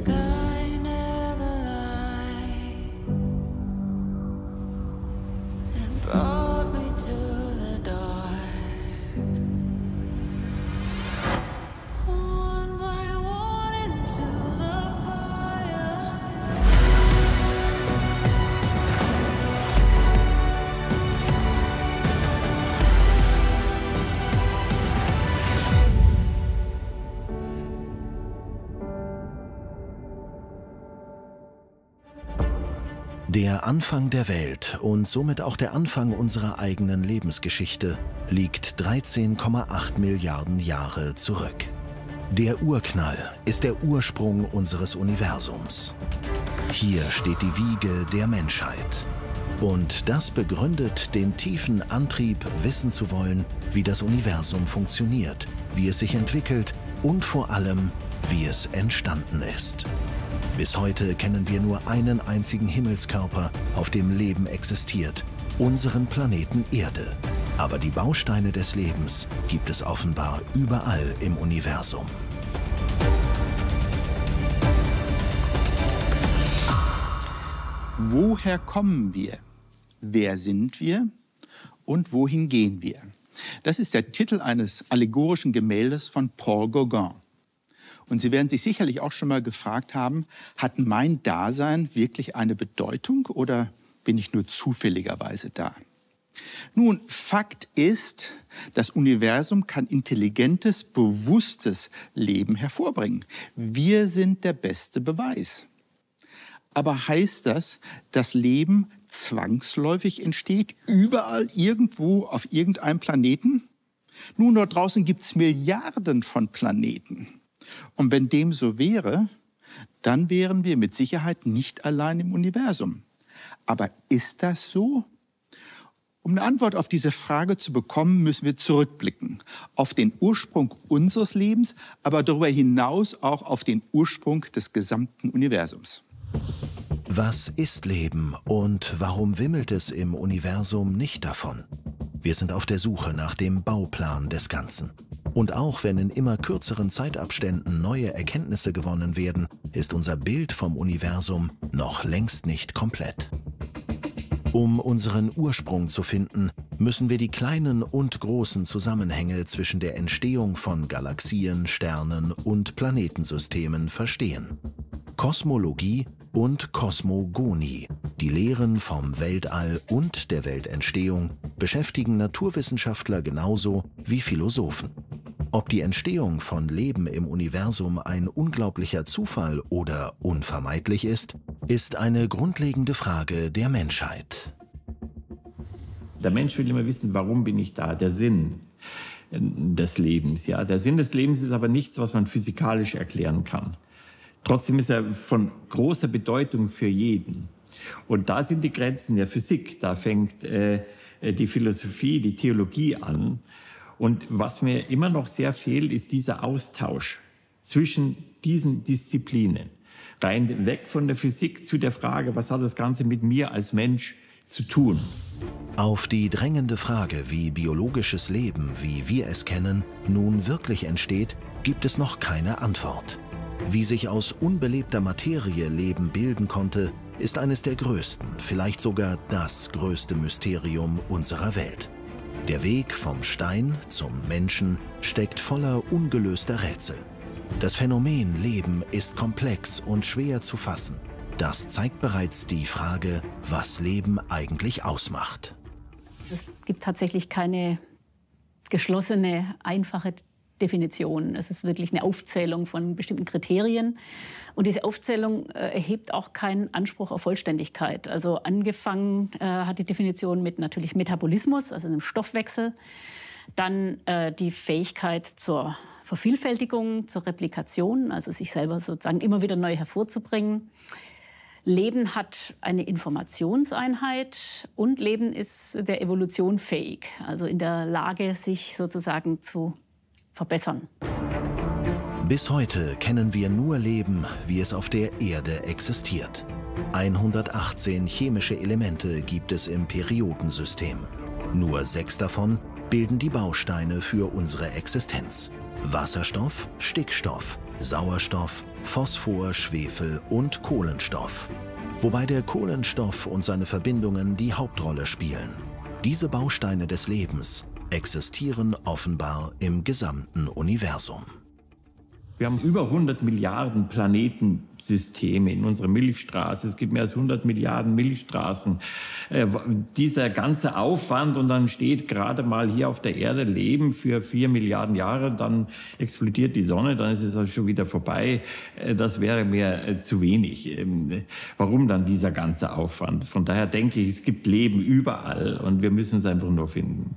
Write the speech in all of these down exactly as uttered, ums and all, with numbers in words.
Der Anfang der Welt und somit auch der Anfang unserer eigenen Lebensgeschichte liegt dreizehn Komma acht Milliarden Jahre zurück. Der Urknall ist der Ursprung unseres Universums. Hier steht die Wiege der Menschheit. Und das begründet den tiefen Antrieb, wissen zu wollen, wie das Universum funktioniert, wie es sich entwickelt und vor allem, wie es entstanden ist. Bis heute kennen wir nur einen einzigen Himmelskörper, auf dem Leben existiert, unseren Planeten Erde. Aber die Bausteine des Lebens gibt es offenbar überall im Universum. Woher kommen wir? Wer sind wir? Und wohin gehen wir? Das ist der Titel eines allegorischen Gemäldes von Paul Gauguin. Und Sie werden sich sicherlich auch schon mal gefragt haben, hat mein Dasein wirklich eine Bedeutung oder bin ich nur zufälligerweise da? Nun, Fakt ist, das Universum kann intelligentes, bewusstes Leben hervorbringen. Wir sind der beste Beweis. Aber heißt das, dass Leben zwangsläufig entsteht, überall, irgendwo, auf irgendeinem Planeten? Nun, dort draußen gibt es Milliarden von Planeten. Und wenn dem so wäre, dann wären wir mit Sicherheit nicht allein im Universum. Aber ist das so? Um eine Antwort auf diese Frage zu bekommen, müssen wir zurückblicken auf den Ursprung unseres Lebens, aber darüber hinaus auch auf den Ursprung des gesamten Universums. Was ist Leben und warum wimmelt es im Universum nicht davon? Wir sind auf der Suche nach dem Bauplan des Ganzen. Und auch wenn in immer kürzeren Zeitabständen neue Erkenntnisse gewonnen werden, ist unser Bild vom Universum noch längst nicht komplett. Um unseren Ursprung zu finden, müssen wir die kleinen und großen Zusammenhänge zwischen der Entstehung von Galaxien, Sternen und Planetensystemen verstehen. Kosmologie und Kosmogonie, die Lehren vom Weltall und der Weltentstehung, beschäftigen Naturwissenschaftler genauso wie Philosophen. Ob die Entstehung von Leben im Universum ein unglaublicher Zufall oder unvermeidlich ist, ist eine grundlegende Frage der Menschheit. Der Mensch will immer wissen, warum bin ich da, der Sinn des Lebens. Ja? Der Sinn des Lebens ist aber nichts, was man physikalisch erklären kann. Trotzdem ist er von großer Bedeutung für jeden. Und da sind die Grenzen der Physik, da fängt äh, die Philosophie, die Theologie an. Und was mir immer noch sehr fehlt, ist dieser Austausch zwischen diesen Disziplinen. Rein weg von der Physik zu der Frage, was hat das Ganze mit mir als Mensch zu tun? Auf die drängende Frage, wie biologisches Leben, wie wir es kennen, nun wirklich entsteht, gibt es noch keine Antwort. Wie sich aus unbelebter Materie Leben bilden konnte, ist eines der größten, vielleicht sogar das größte Mysterium unserer Welt. Der Weg vom Stein zum Menschen steckt voller ungelöster Rätsel. Das Phänomen Leben ist komplex und schwer zu fassen. Das zeigt bereits die Frage, was Leben eigentlich ausmacht. Es gibt tatsächlich keine geschlossene, einfache Definition. Es ist wirklich eine Aufzählung von bestimmten Kriterien. Und diese Aufzählung äh, erhebt auch keinen Anspruch auf Vollständigkeit. Also angefangen äh, hat die Definition mit natürlich Metabolismus, also einem Stoffwechsel. Dann äh, die Fähigkeit zur Vervielfältigung, zur Replikation, also sich selber sozusagen immer wieder neu hervorzubringen. Leben hat eine Informationseinheit und Leben ist der Evolution fähig, also in der Lage, sich sozusagen zu verbessern. Bis heute kennen wir nur Leben, wie es auf der Erde existiert. hundertachtzehn chemische Elemente gibt es im Periodensystem. Nur sechs davon bilden die Bausteine für unsere Existenz. Wasserstoff, Stickstoff, Sauerstoff, Phosphor, Schwefel und Kohlenstoff. Wobei der Kohlenstoff und seine Verbindungen die Hauptrolle spielen. Diese Bausteine des Lebens existieren offenbar im gesamten Universum. Wir haben über hundert Milliarden Planetensysteme in unserer Milchstraße. Es gibt mehr als hundert Milliarden Milchstraßen. Äh, dieser ganze Aufwand und dann steht gerade mal hier auf der Erde Leben für vier Milliarden Jahre, dann explodiert die Sonne, dann ist es auch schon wieder vorbei. Äh, das wäre mir äh, zu wenig. Ähm, warum dann dieser ganze Aufwand? Von daher denke ich, es gibt Leben überall und wir müssen es einfach nur finden.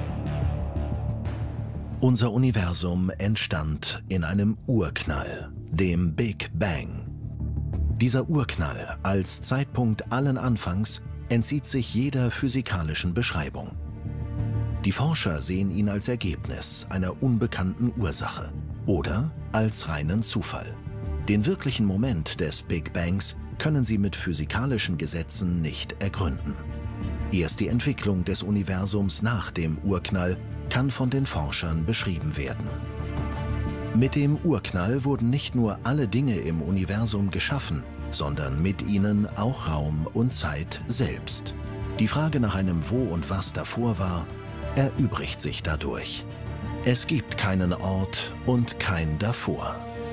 Unser Universum entstand in einem Urknall, dem Big Bang. Dieser Urknall als Zeitpunkt allen Anfangs entzieht sich jeder physikalischen Beschreibung. Die Forscher sehen ihn als Ergebnis einer unbekannten Ursache oder als reinen Zufall. Den wirklichen Moment des Big Bangs können sie mit physikalischen Gesetzen nicht ergründen. Erst die Entwicklung des Universums nach dem Urknall kann von den Forschern beschrieben werden. Mit dem Urknall wurden nicht nur alle Dinge im Universum geschaffen, sondern mit ihnen auch Raum und Zeit selbst. Die Frage nach einem Wo und Was davor war, erübrigt sich dadurch. Es gibt keinen Ort und kein Davor.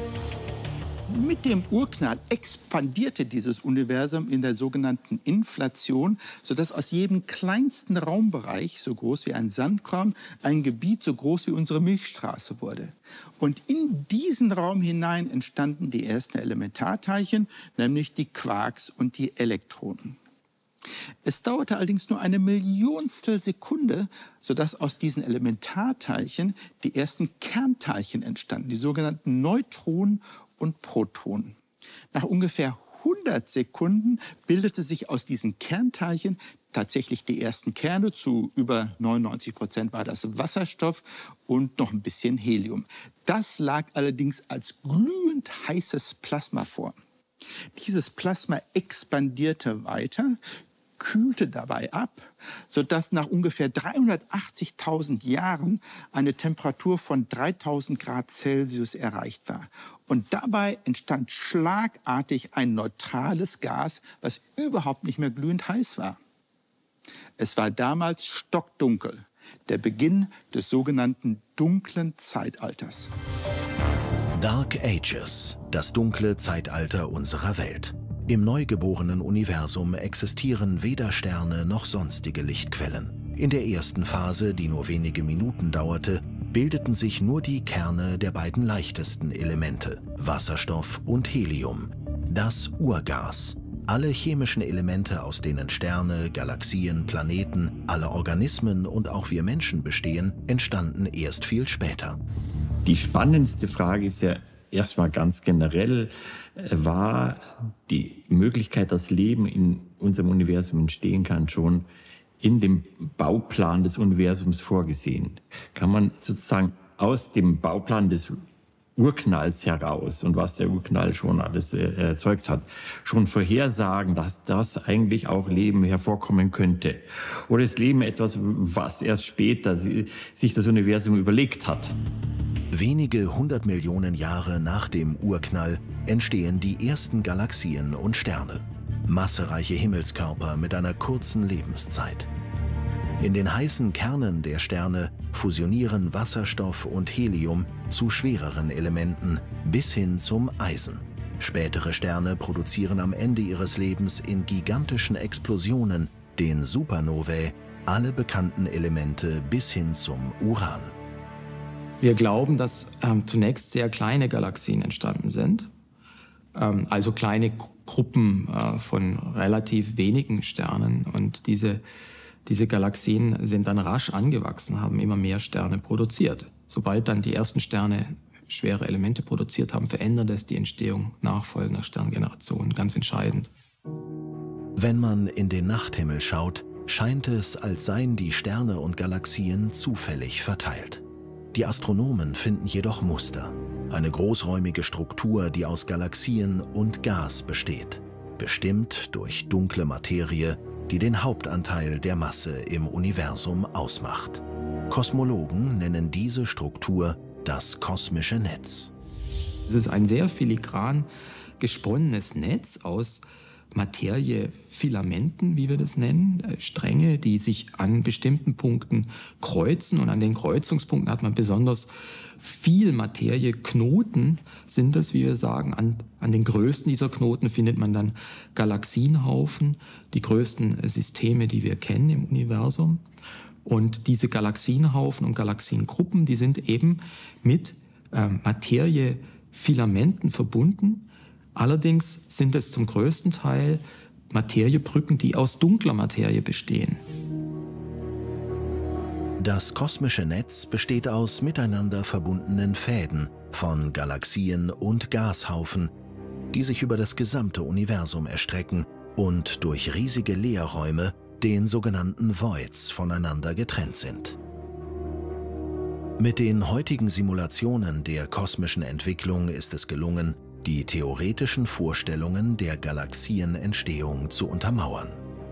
Mit dem Urknall expandierte dieses Universum in der sogenannten Inflation, sodass aus jedem kleinsten Raumbereich, so groß wie ein Sandkorn, ein Gebiet so groß wie unsere Milchstraße wurde. Und in diesen Raum hinein entstanden die ersten Elementarteilchen, nämlich die Quarks und die Elektronen. Es dauerte allerdings nur eine Millionstel Sekunde, sodass aus diesen Elementarteilchen die ersten Kernteilchen entstanden, die sogenannten Neutronen und Protonen. Nach ungefähr hundert Sekunden bildete sich aus diesen Kernteilchen tatsächlich die ersten Kerne. Zu über neunundneunzig Prozent war das Wasserstoff und noch ein bisschen Helium. Das lag allerdings als glühend heißes Plasma vor. Dieses Plasma expandierte weiter, kühlte dabei ab, sodass nach ungefähr dreihundertachtzigtausend Jahren eine Temperatur von dreitausend Grad Celsius erreicht war. Und dabei entstand schlagartig ein neutrales Gas, was überhaupt nicht mehr glühend heiß war. Es war damals stockdunkel, der Beginn des sogenannten dunklen Zeitalters. Dark Ages, das dunkle Zeitalter unserer Welt. Im neugeborenen Universum existieren weder Sterne noch sonstige Lichtquellen. In der ersten Phase, die nur wenige Minuten dauerte, bildeten sich nur die Kerne der beiden leichtesten Elemente, Wasserstoff und Helium, das Urgas. Alle chemischen Elemente, aus denen Sterne, Galaxien, Planeten, alle Organismen und auch wir Menschen bestehen, entstanden erst viel später. Die spannendste Frage ist ja erstmal ganz generell, war die Möglichkeit, dass Leben in unserem Universum entstehen kann, schon in dem Bauplan des Universums vorgesehen. Kann man sozusagen aus dem Bauplan des Urknalls heraus und was der Urknall schon alles äh, erzeugt hat, schon vorhersagen, dass das eigentlich auch Leben hervorkommen könnte? Oder ist Leben etwas, was erst später sich das Universum überlegt hat? Wenige hundert Millionen Jahre nach dem Urknall entstehen die ersten Galaxien und Sterne. Massereiche Himmelskörper mit einer kurzen Lebenszeit. In den heißen Kernen der Sterne fusionieren Wasserstoff und Helium zu schwereren Elementen bis hin zum Eisen. Spätere Sterne produzieren am Ende ihres Lebens in gigantischen Explosionen, den Supernovae, alle bekannten Elemente bis hin zum Uran. Wir glauben, dass ähm, zunächst sehr kleine Galaxien entstanden sind, ähm, also kleine Gruppen äh, von relativ wenigen Sternen. Und diese, diese Galaxien sind dann rasch angewachsen, haben immer mehr Sterne produziert. Sobald dann die ersten Sterne schwere Elemente produziert haben, verändert es die Entstehung nachfolgender Sterngenerationen ganz entscheidend. Wenn man in den Nachthimmel schaut, scheint es, als seien die Sterne und Galaxien zufällig verteilt. Die Astronomen finden jedoch Muster. Eine großräumige Struktur, die aus Galaxien und Gas besteht. Bestimmt durch dunkle Materie, die den Hauptanteil der Masse im Universum ausmacht. Kosmologen nennen diese Struktur das kosmische Netz. Es ist ein sehr filigran gesponnenes Netz aus Materiefilamenten, wie wir das nennen, Stränge, die sich an bestimmten Punkten kreuzen. Und an den Kreuzungspunkten hat man besonders viel Materie. Knoten sind das, wie wir sagen. An, an den größten dieser Knoten findet man dann Galaxienhaufen, die größten Systeme, die wir kennen im Universum. Und diese Galaxienhaufen und Galaxiengruppen, die sind eben mit äh, Materiefilamenten verbunden. Allerdings sind es zum größten Teil Materiebrücken, die aus dunkler Materie bestehen. Das kosmische Netz besteht aus miteinander verbundenen Fäden von Galaxien und Gashaufen, die sich über das gesamte Universum erstrecken und durch riesige Leerräume, den sogenannten Voids, voneinander getrennt sind. Mit den heutigen Simulationen der kosmischen Entwicklung ist es gelungen, die theoretischen Vorstellungen der Galaxienentstehung zu untermauern.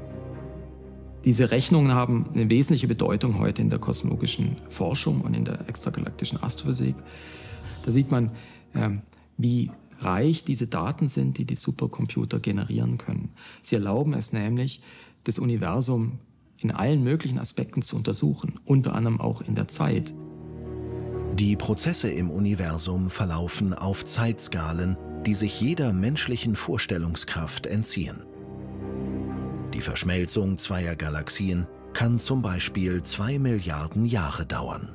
Diese Rechnungen haben eine wesentliche Bedeutung heute in der kosmologischen Forschung und in der extragalaktischen Astrophysik. Da sieht man, wie reich diese Daten sind, die die Supercomputer generieren können. Sie erlauben es nämlich, das Universum in allen möglichen Aspekten zu untersuchen, unter anderem auch in der Zeit. Die Prozesse im Universum verlaufen auf Zeitskalen, die sich jeder menschlichen Vorstellungskraft entziehen. Die Verschmelzung zweier Galaxien kann zum Beispiel zwei Milliarden Jahre dauern.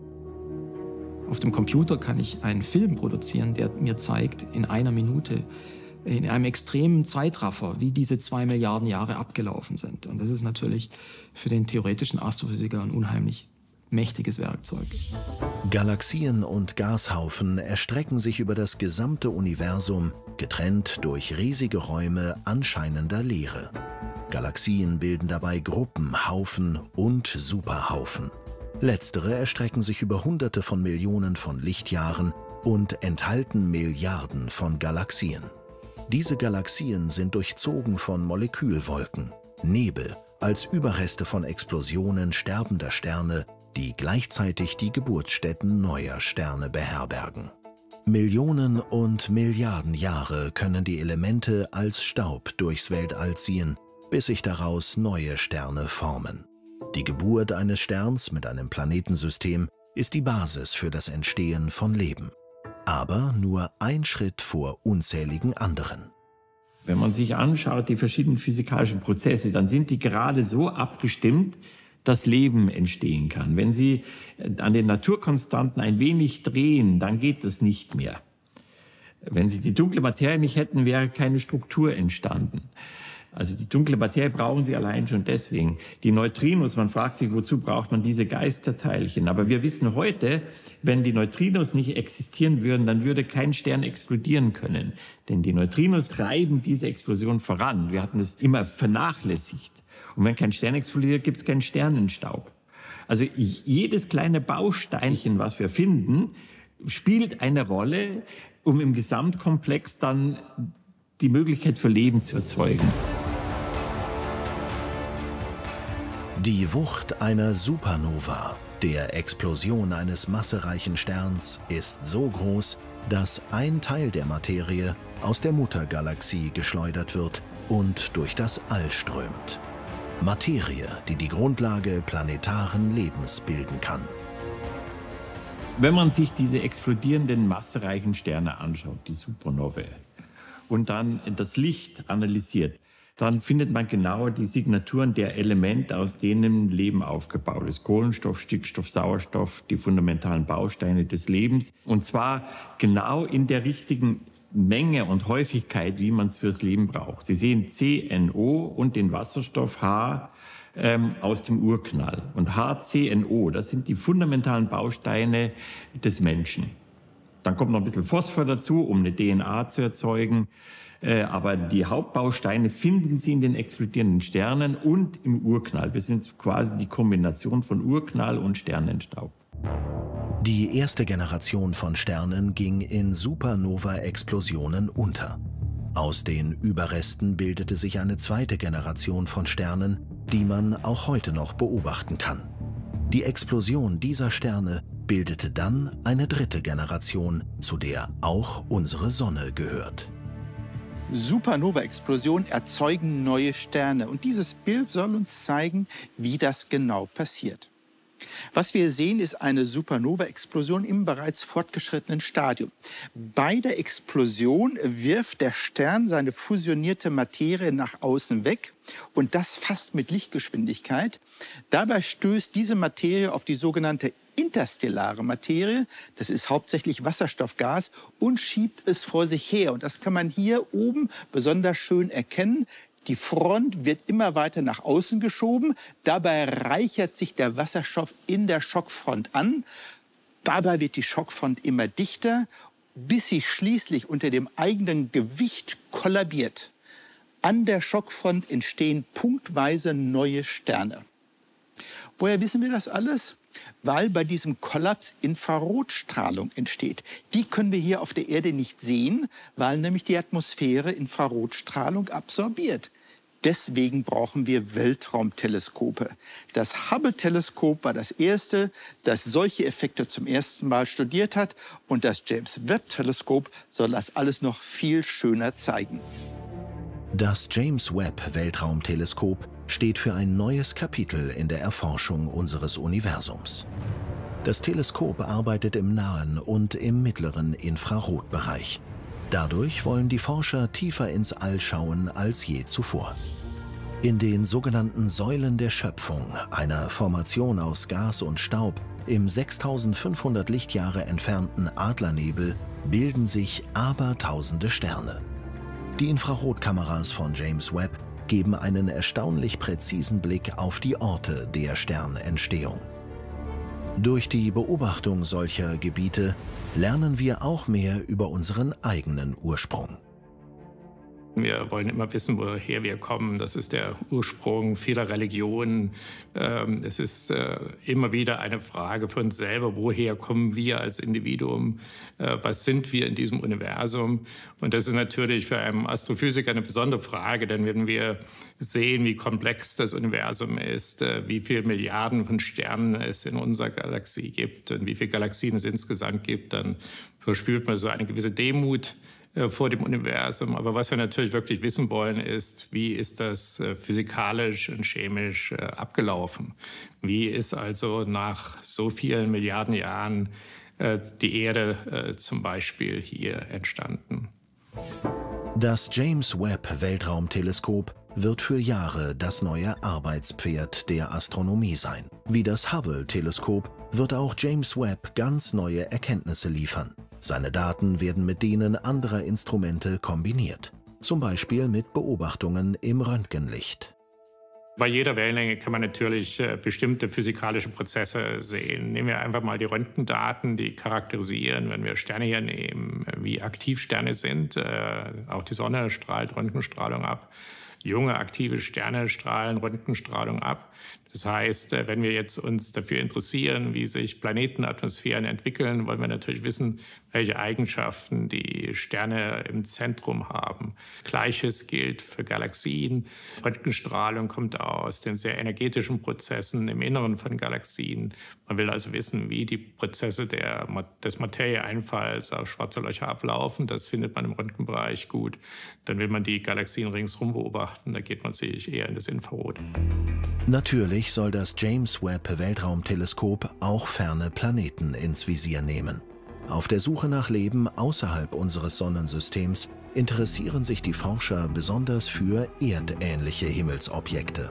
Auf dem Computer kann ich einen Film produzieren, der mir zeigt, in einer Minute, in einem extremen Zeitraffer, wie diese zwei Milliarden Jahre abgelaufen sind. Und das ist natürlich für den theoretischen Astrophysiker ein unheimlich mächtiges Werkzeug. Galaxien und Gashaufen erstrecken sich über das gesamte Universum, getrennt durch riesige Räume anscheinender Leere. Galaxien bilden dabei Gruppen, Haufen und Superhaufen. Letztere erstrecken sich über Hunderte von Millionen von Lichtjahren und enthalten Milliarden von Galaxien. Diese Galaxien sind durchzogen von Molekülwolken, Nebel, als Überreste von Explosionen sterbender Sterne, die gleichzeitig die Geburtsstätten neuer Sterne beherbergen. Millionen und Milliarden Jahre können die Elemente als Staub durchs Weltall ziehen, bis sich daraus neue Sterne formen. Die Geburt eines Sterns mit einem Planetensystem ist die Basis für das Entstehen von Leben. Aber nur ein Schritt vor unzähligen anderen. Wenn man sich anschaut, die verschiedenen physikalischen Prozesse, dann sind die gerade so abgestimmt, dass Leben entstehen kann. Wenn Sie an den Naturkonstanten ein wenig drehen, dann geht das nicht mehr. Wenn Sie die dunkle Materie nicht hätten, wäre keine Struktur entstanden. Also die dunkle Materie brauchen Sie allein schon deswegen. Die Neutrinos, man fragt sich, wozu braucht man diese Geisterteilchen? Aber wir wissen heute, wenn die Neutrinos nicht existieren würden, dann würde kein Stern explodieren können. Denn die Neutrinos treiben diese Explosion voran. Wir hatten es immer vernachlässigt. Und wenn kein Stern explodiert, gibt es keinen Sternenstaub. Also jedes kleine Bausteinchen, was wir finden, spielt eine Rolle, um im Gesamtkomplex dann die Möglichkeit für Leben zu erzeugen. Die Wucht einer Supernova, der Explosion eines massereichen Sterns, ist so groß, dass ein Teil der Materie aus der Muttergalaxie geschleudert wird und durch das All strömt. Materie, die die Grundlage planetaren Lebens bilden kann. Wenn man sich diese explodierenden massereichen Sterne anschaut, die Supernovae, und dann das Licht analysiert, dann findet man genau die Signaturen der Elemente, aus denen Leben aufgebaut ist. Kohlenstoff, Stickstoff, Sauerstoff, die fundamentalen Bausteine des Lebens. Und zwar genau in der richtigen Menge und Häufigkeit, wie man es fürs Leben braucht. Sie sehen C N O und den Wasserstoff H ähm, aus dem Urknall. Und H C N O, das sind die fundamentalen Bausteine des Menschen. Dann kommt noch ein bisschen Phosphor dazu, um eine D N A zu erzeugen. Äh, aber die Hauptbausteine finden Sie in den explodierenden Sternen und im Urknall. Wir sind quasi die Kombination von Urknall und Sternenstaub. Die erste Generation von Sternen ging in Supernova-Explosionen unter. Aus den Überresten bildete sich eine zweite Generation von Sternen, die man auch heute noch beobachten kann. Die Explosion dieser Sterne bildete dann eine dritte Generation, zu der auch unsere Sonne gehört. Supernova-Explosionen erzeugen neue Sterne. Und dieses Bild soll uns zeigen, wie das genau passiert. Was wir sehen, ist eine Supernova-Explosion im bereits fortgeschrittenen Stadium. Bei der Explosion wirft der Stern seine fusionierte Materie nach außen weg und das fast mit Lichtgeschwindigkeit. Dabei stößt diese Materie auf die sogenannte interstellare Materie, das ist hauptsächlich Wasserstoffgas, und schiebt es vor sich her. Und das kann man hier oben besonders schön erkennen. Die Front wird immer weiter nach außen geschoben. Dabei reichert sich der Wasserstoff in der Schockfront an. Dabei wird die Schockfront immer dichter, bis sie schließlich unter dem eigenen Gewicht kollabiert. An der Schockfront entstehen punktweise neue Sterne. Woher wissen wir das alles? Weil bei diesem Kollaps Infrarotstrahlung entsteht. Die können wir hier auf der Erde nicht sehen, weil nämlich die Atmosphäre Infrarotstrahlung absorbiert. Deswegen brauchen wir Weltraumteleskope. Das Hubble-Teleskop war das erste, das solche Effekte zum ersten Mal studiert hat. Und das James-Webb-Teleskop soll das alles noch viel schöner zeigen. Das James-Webb-Weltraumteleskop steht für ein neues Kapitel in der Erforschung unseres Universums. Das Teleskop arbeitet im nahen und im mittleren Infrarotbereich. Dadurch wollen die Forscher tiefer ins All schauen als je zuvor. In den sogenannten Säulen der Schöpfung, einer Formation aus Gas und Staub, im sechstausendfünfhundert Lichtjahre entfernten Adlernebel bilden sich abertausende Sterne. Die Infrarotkameras von James Webb geben einen erstaunlich präzisen Blick auf die Orte der Sternentstehung. Durch die Beobachtung solcher Gebiete lernen wir auch mehr über unseren eigenen Ursprung. Wir wollen immer wissen, woher wir kommen. Das ist der Ursprung vieler Religionen. Es ist immer wieder eine Frage für uns selber, woher kommen wir als Individuum? Was sind wir in diesem Universum? Und das ist natürlich für einen Astrophysiker eine besondere Frage, denn wenn wir sehen, wie komplex das Universum ist, wie viele Milliarden von Sternen es in unserer Galaxie gibt und wie viele Galaxien es insgesamt gibt, dann verspürt man so eine gewisse Demut vor dem Universum. Aber was wir natürlich wirklich wissen wollen, ist, wie ist das physikalisch und chemisch abgelaufen? Wie ist also nach so vielen Milliarden Jahren die Erde zum Beispiel hier entstanden? Das James-Webb-Weltraumteleskop wird für Jahre das neue Arbeitspferd der Astronomie sein. Wie das Hubble-Teleskop wird auch James Webb ganz neue Erkenntnisse liefern. Seine Daten werden mit denen anderer Instrumente kombiniert, zum Beispiel mit Beobachtungen im Röntgenlicht. Bei jeder Wellenlänge kann man natürlich äh, bestimmte physikalische Prozesse sehen. Nehmen wir einfach mal die Röntgendaten, die charakterisieren, wenn wir Sterne hier nehmen, wie aktiv Sterne sind. Äh, auch die Sonne strahlt Röntgenstrahlung ab. Junge aktive Sterne strahlen Röntgenstrahlung ab. Das heißt, wenn wir jetzt uns dafür interessieren, wie sich Planetenatmosphären entwickeln, wollen wir natürlich wissen, welche Eigenschaften die Sterne im Zentrum haben. Gleiches gilt für Galaxien. Röntgenstrahlung kommt aus den sehr energetischen Prozessen im Inneren von Galaxien. Man will also wissen, wie die Prozesse der, des Materieeinfalls auf schwarze Löcher ablaufen. Das findet man im Röntgenbereich gut. Dann will man die Galaxien ringsherum beobachten. Da geht man sich eher in das Infrarot. Natürlich soll das James-Webb-Weltraumteleskop auch ferne Planeten ins Visier nehmen. Auf der Suche nach Leben außerhalb unseres Sonnensystems interessieren sich die Forscher besonders für erdähnliche Himmelsobjekte.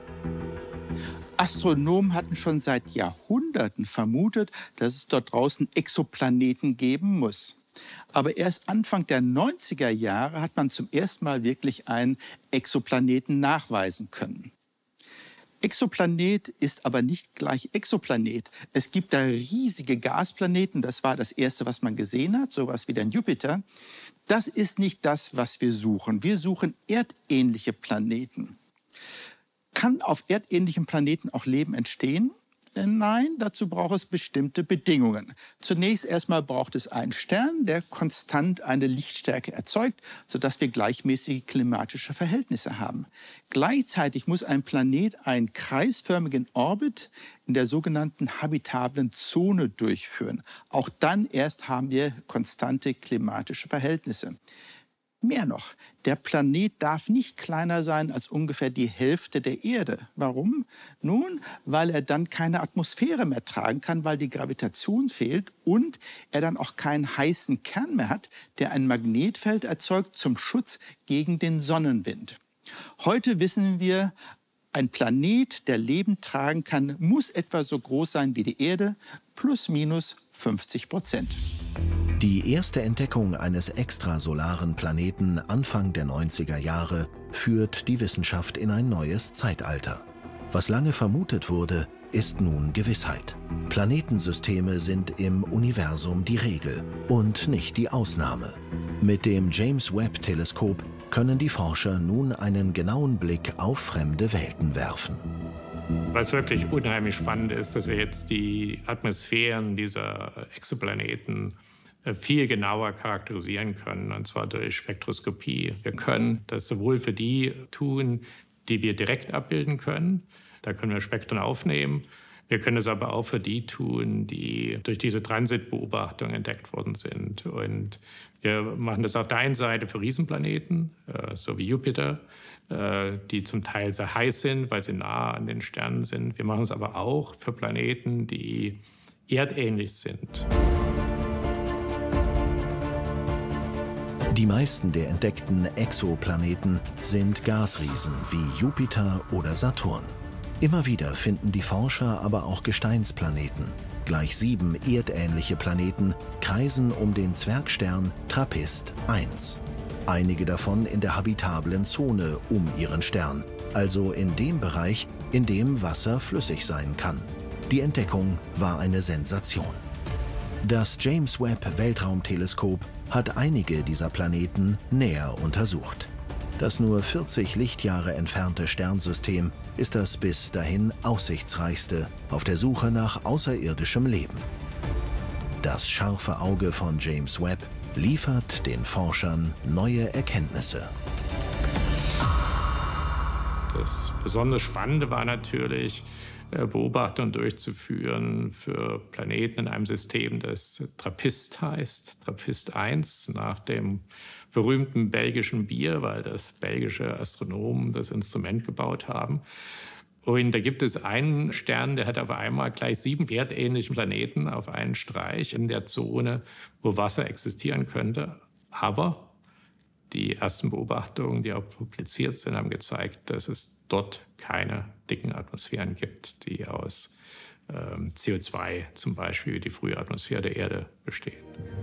Astronomen hatten schon seit Jahrhunderten vermutet, dass es dort draußen Exoplaneten geben muss. Aber erst Anfang der neunziger Jahre hat man zum ersten Mal wirklich einen Exoplaneten nachweisen können. Exoplanet ist aber nicht gleich Exoplanet. Es gibt da riesige Gasplaneten, das war das erste, was man gesehen hat, sowas wie den Jupiter. Das ist nicht das, was wir suchen. Wir suchen erdähnliche Planeten. Kann auf erdähnlichen Planeten auch Leben entstehen? Nein, dazu braucht es bestimmte Bedingungen. Zunächst erstmal braucht es einen Stern, der konstant eine Lichtstärke erzeugt, sodass wir gleichmäßige klimatische Verhältnisse haben. Gleichzeitig muss ein Planet einen kreisförmigen Orbit in der sogenannten habitablen Zone durchführen. Auch dann erst haben wir konstante klimatische Verhältnisse. Mehr noch, der Planet darf nicht kleiner sein als ungefähr die Hälfte der Erde. Warum? Nun, weil er dann keine Atmosphäre mehr tragen kann, weil die Gravitation fehlt und er dann auch keinen heißen Kern mehr hat, der ein Magnetfeld erzeugt zum Schutz gegen den Sonnenwind. Heute wissen wir, ein Planet, der Leben tragen kann, muss etwa so groß sein wie die Erde, plus minus fünfzig Prozent. Die erste Entdeckung eines extrasolaren Planeten Anfang der neunziger Jahre führt die Wissenschaft in ein neues Zeitalter. Was lange vermutet wurde, ist nun Gewissheit. Planetensysteme sind im Universum die Regel und nicht die Ausnahme. Mit dem James-Webb-Teleskop können die Forscher nun einen genauen Blick auf fremde Welten werfen. Was wirklich unheimlich spannend ist, dass wir jetzt die Atmosphären dieser Exoplaneten viel genauer charakterisieren können, und zwar durch Spektroskopie. Wir können das sowohl für die tun, die wir direkt abbilden können. Da können wir Spektren aufnehmen. Wir können es aber auch für die tun, die durch diese Transitbeobachtung entdeckt worden sind. Und wir machen das auf der einen Seite für Riesenplaneten, äh, so wie Jupiter, äh, die zum Teil sehr heiß sind, weil sie nah an den Sternen sind. Wir machen es aber auch für Planeten, die erdähnlich sind. Die meisten der entdeckten Exoplaneten sind Gasriesen wie Jupiter oder Saturn. Immer wieder finden die Forscher aber auch Gesteinsplaneten. Gleich sieben erdähnliche Planeten kreisen um den Zwergstern TRAPPIST eins. Einige davon in der habitablen Zone um ihren Stern, also in dem Bereich, in dem Wasser flüssig sein kann. Die Entdeckung war eine Sensation. Das James-Webb-Weltraumteleskop hat einige dieser Planeten näher untersucht. Das nur vierzig Lichtjahre entfernte Sternsystem ist das bis dahin aussichtsreichste auf der Suche nach außerirdischem Leben. Das scharfe Auge von James Webb liefert den Forschern neue Erkenntnisse. Das besonders Spannende war natürlich, Beobachtungen durchzuführen für Planeten in einem System, das TRAPPIST heißt, TRAPPIST eins, nach dem berühmten belgischen Bier, weil das belgische Astronomen das Instrument gebaut haben. Und da gibt es einen Stern, der hat auf einmal gleich sieben erdähnliche Planeten auf einen Streich in der Zone, wo Wasser existieren könnte. Aber die ersten Beobachtungen, die auch publiziert sind, haben gezeigt, dass es dort keine dicken Atmosphären gibt, die aus ähm, C O zwei zum Beispiel, wie die frühe Atmosphäre der Erde, bestehen.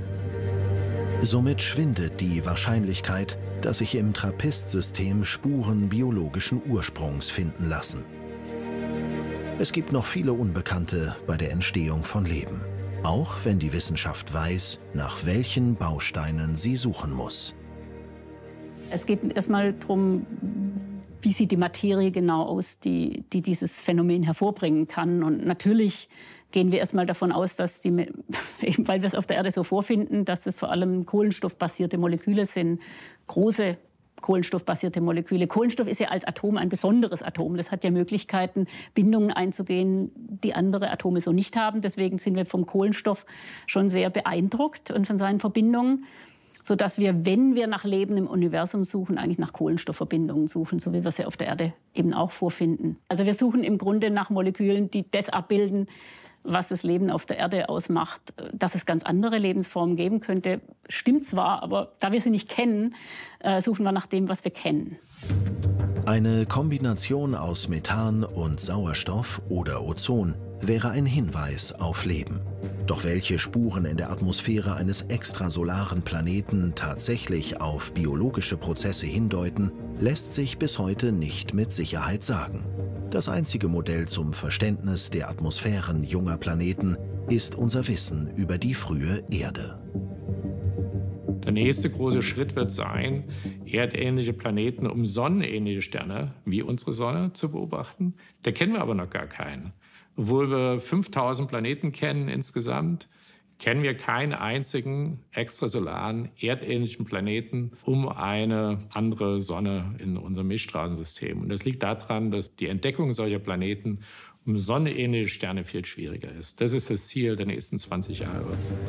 Somit schwindet die Wahrscheinlichkeit, dass sich im TRAPPIST-System Spuren biologischen Ursprungs finden lassen. Es gibt noch viele Unbekannte bei der Entstehung von Leben, auch wenn die Wissenschaft weiß, nach welchen Bausteinen sie suchen muss. Es geht erstmal darum, wie sieht die Materie genau aus, die, die dieses Phänomen hervorbringen kann. Und natürlich gehen wir erstmal davon aus, dass die, eben weil wir es auf der Erde so vorfinden, dass es vor allem kohlenstoffbasierte Moleküle sind, große kohlenstoffbasierte Moleküle. Kohlenstoff ist ja als Atom ein besonderes Atom. Das hat ja Möglichkeiten, Bindungen einzugehen, die andere Atome so nicht haben. Deswegen sind wir vom Kohlenstoff schon sehr beeindruckt und von seinen Verbindungen, sodass wir, wenn wir nach Leben im Universum suchen, eigentlich nach Kohlenstoffverbindungen suchen, so wie wir sie auf der Erde eben auch vorfinden. Also wir suchen im Grunde nach Molekülen, die das abbilden, was das Leben auf der Erde ausmacht. Dass es ganz andere Lebensformen geben könnte, stimmt zwar, aber da wir sie nicht kennen, suchen wir nach dem, was wir kennen. Eine Kombination aus Methan und Sauerstoff oder Ozon wäre ein Hinweis auf Leben. Doch welche Spuren in der Atmosphäre eines extrasolaren Planeten tatsächlich auf biologische Prozesse hindeuten, lässt sich bis heute nicht mit Sicherheit sagen. Das einzige Modell zum Verständnis der Atmosphären junger Planeten ist unser Wissen über die frühe Erde. Der nächste große Schritt wird sein, erdähnliche Planeten um sonnenähnliche Sterne wie unsere Sonne zu beobachten. Da kennen wir aber noch gar keinen. Obwohl wir fünftausend Planeten kennen insgesamt, kennen wir keinen einzigen extrasolaren, erdähnlichen Planeten um eine andere Sonne in unserem Milchstraßensystem. Und das liegt daran, dass die Entdeckung solcher Planeten um sonnenähnliche Sterne viel schwieriger ist. Das ist das Ziel der nächsten zwanzig Jahre.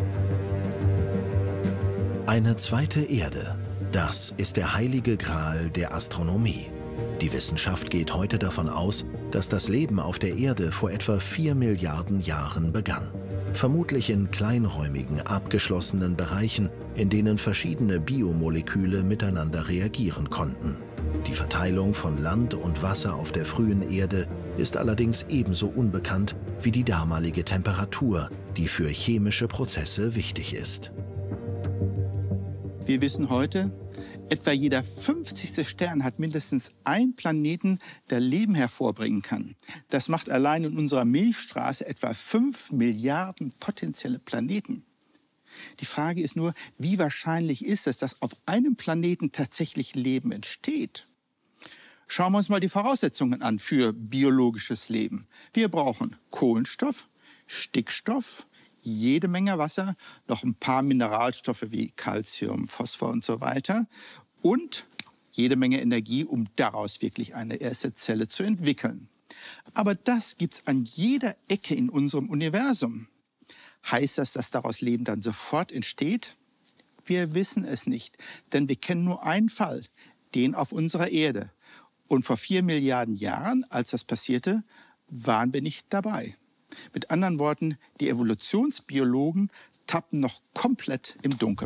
Eine zweite Erde, das ist der heilige Gral der Astronomie. Die Wissenschaft geht heute davon aus, dass das Leben auf der Erde vor etwa vier Milliarden Jahren begann. Vermutlich in kleinräumigen, abgeschlossenen Bereichen, in denen verschiedene Biomoleküle miteinander reagieren konnten. Die Verteilung von Land und Wasser auf der frühen Erde ist allerdings ebenso unbekannt wie die damalige Temperatur, die für chemische Prozesse wichtig ist. Wir wissen heute, etwa jeder fünfzigste Stern hat mindestens einen Planeten, der Leben hervorbringen kann. Das macht allein in unserer Milchstraße etwa fünf Milliarden potenzielle Planeten. Die Frage ist nur, wie wahrscheinlich ist es, dass auf einem Planeten tatsächlich Leben entsteht? Schauen wir uns mal die Voraussetzungen an für biologisches Leben. Wir brauchen Kohlenstoff, Stickstoff, jede Menge Wasser, noch ein paar Mineralstoffe wie Calcium, Phosphor und so weiter und jede Menge Energie, um daraus wirklich eine erste Zelle zu entwickeln. Aber das gibt es an jeder Ecke in unserem Universum. Heißt das, dass daraus Leben dann sofort entsteht? Wir wissen es nicht, denn wir kennen nur einen Fall, den auf unserer Erde. Und vor vier Milliarden Jahren, als das passierte, waren wir nicht dabei. Mit anderen Worten, die Evolutionsbiologen tappen noch komplett im Dunkeln.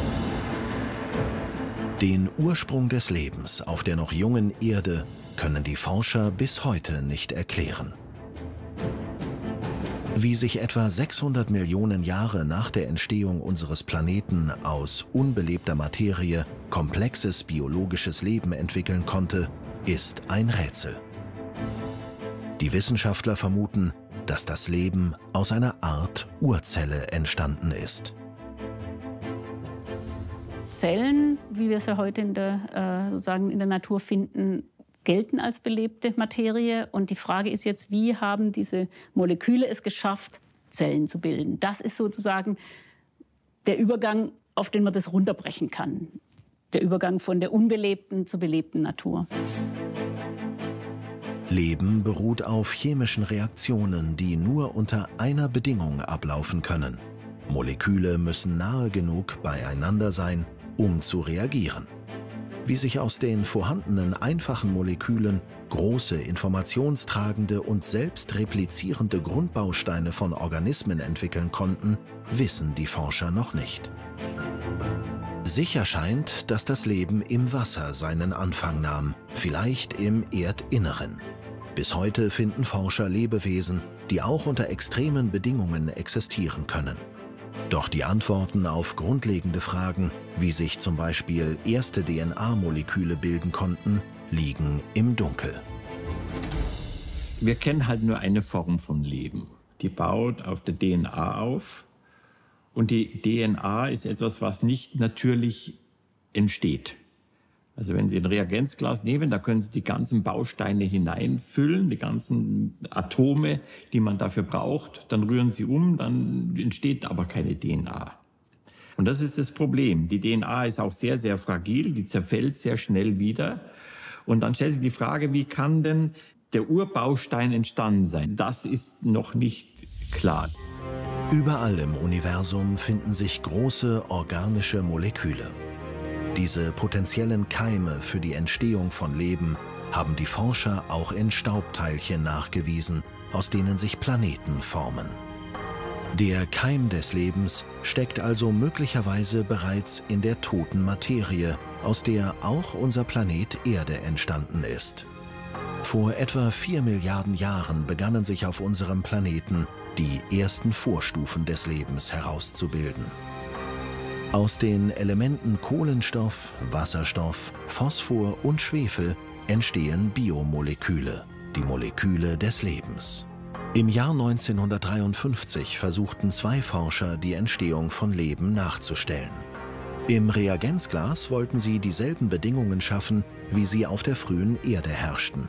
Den Ursprung des Lebens auf der noch jungen Erde können die Forscher bis heute nicht erklären. Wie sich etwa sechshundert Millionen Jahre nach der Entstehung unseres Planeten aus unbelebter Materie komplexes biologisches Leben entwickeln konnte, ist ein Rätsel. Die Wissenschaftler vermuten, dass das Leben aus einer Art Urzelle entstanden ist. Zellen, wie wir sie heute in der, äh, sozusagen in der Natur finden, gelten als belebte Materie. Und die Frage ist jetzt, wie haben diese Moleküle es geschafft, Zellen zu bilden? Das ist sozusagen der Übergang, auf den man das runterbrechen kann. Der Übergang von der unbelebten zur belebten Natur. Leben beruht auf chemischen Reaktionen, die nur unter einer Bedingung ablaufen können. Moleküle müssen nahe genug beieinander sein, um zu reagieren. Wie sich aus den vorhandenen einfachen Molekülen große, informationstragende und selbst replizierende Grundbausteine von Organismen entwickeln konnten, wissen die Forscher noch nicht. Sicher scheint, dass das Leben im Wasser seinen Anfang nahm, vielleicht im Erdinneren. Bis heute finden Forscher Lebewesen, die auch unter extremen Bedingungen existieren können. Doch die Antworten auf grundlegende Fragen, wie sich zum Beispiel erste D N A-Moleküle bilden konnten, liegen im Dunkel. Wir kennen halt nur eine Form von Leben. Die baut auf der D N A auf. Und die D N A ist etwas, was nicht natürlich entsteht. Also wenn Sie ein Reagenzglas nehmen, da können Sie die ganzen Bausteine hineinfüllen, die ganzen Atome, die man dafür braucht. Dann rühren Sie um, dann entsteht aber keine D N A. Und das ist das Problem. Die D N A ist auch sehr, sehr fragil, die zerfällt sehr schnell wieder. Und dann stellt sich die Frage, wie kann denn der Urbaustein entstanden sein? Das ist noch nicht klar. Überall im Universum finden sich große organische Moleküle. Diese potenziellen Keime für die Entstehung von Leben haben die Forscher auch in Staubteilchen nachgewiesen, aus denen sich Planeten formen. Der Keim des Lebens steckt also möglicherweise bereits in der toten Materie, aus der auch unser Planet Erde entstanden ist. Vor etwa vier Milliarden Jahren begannen sich auf unserem Planeten die ersten Vorstufen des Lebens herauszubilden. Aus den Elementen Kohlenstoff, Wasserstoff, Phosphor und Schwefel entstehen Biomoleküle, die Moleküle des Lebens. Im Jahr neunzehnhundertdreiundfünfzig versuchten zwei Forscher, die Entstehung von Leben nachzustellen. Im Reagenzglas wollten sie dieselben Bedingungen schaffen, wie sie auf der frühen Erde herrschten.